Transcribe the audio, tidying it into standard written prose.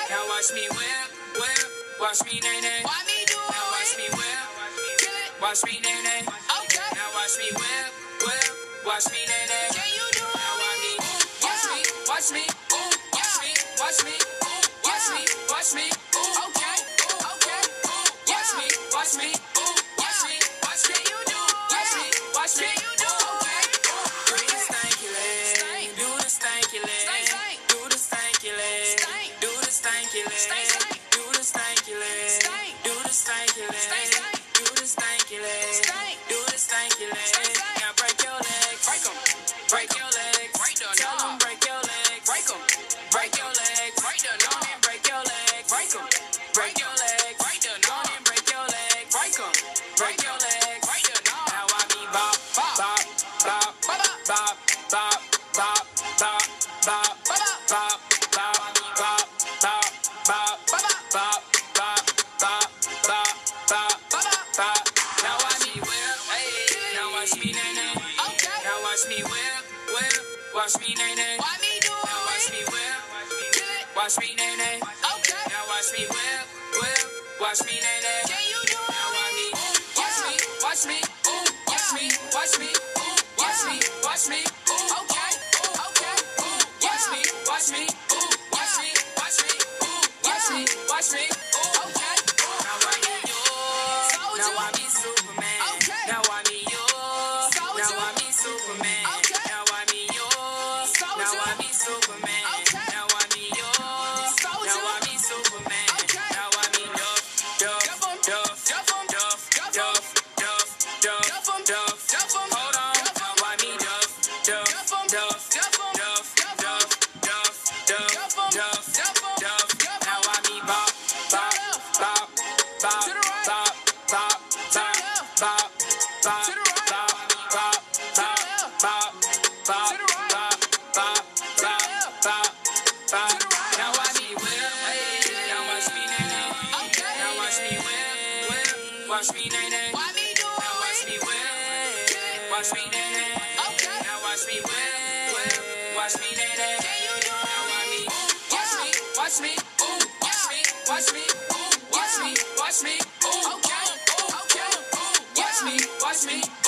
Now watch me whip, whip. Watch me nae. Why me do it? Now watch me whip. Watch me nae. Okay. Now watch me whip, whip. Watch me nae. Can you do it? Now watch me. Watch me. Watch me. Watch me. Watch me. Watch me. Watch me. Okay. Okay. Watch me. Watch me. Watch me. Watch me. Can you do it? Watch me. Watch me. Can you do it? Do the stanky leg. Do the stanky leg. Do the stanky leg. Do the stanky leg. Do the stanky leg. Do the stanky leg. Do the stanky leg. Do the stanky leg. Now break your legs. Break 'em. Break your legs. Break the Tell 'em knob. break your legs. Break 'em. Break your legs. Break the Go on knob. and break your legs. Break 'em. Break your legs. Break the Go on knob. and break your legs. Break 'em. Break your legs. Break the knob. Now I be bop, bop, bop, bop, bop, bop, bop, bop, bop, bop, bop, bop, bop, bop, bop, bop. Now watch me whip, now watch me nae. Okay. Now watch me whip, whip, watch me nae. Why me do Now watch it? me whip, watch me nae. Okay. Now watch me whip, whip, watch me nae. Can you do it? Now watch me, watch me, watch me, watch me, watch me, watch me, watch me. Okay. Okay. Watch me, watch me, watch me, watch me, watch me, watch me. Okay. Now I be yours. Now I be Superman. Okay. Now I be yours. Now I be Superman. Okay. Now I be yours. Now I be Superman. Okay. Now I be yours. Now I be Superman. Okay. Now I be Duff, Duff, Duff, Duff 'em. Duff, Duff, Duff, Duff 'em. Duff. Duff 'em. Hold on. Now I be Duff, Duff, Duff 'em. Duff, Duff 'em. Duff, Duff 'em. Duff, Duff, Duff, Duff 'em. Duff, Duff 'em. Duff. Duff 'em. Now I be bop, bop, bop, bop, To the right. bop, bop, To the bop, left. bop, bop, To the right. bop, bop, bop, left. bop, bop, To the right. bop, bop, bop, left. bop, bop. To the right. Now watch me whip, now watch me nae. Okay. Now watch me whip, whip, watch me nae. Why me do Now watch it? me whip, watch me nae. Okay. Now watch me whip, whip, watch me nae. Can you do it? Now watch me, watch me, watch me, watch me, watch me, watch me, watch me. Okay. Okay. Watch me, watch me.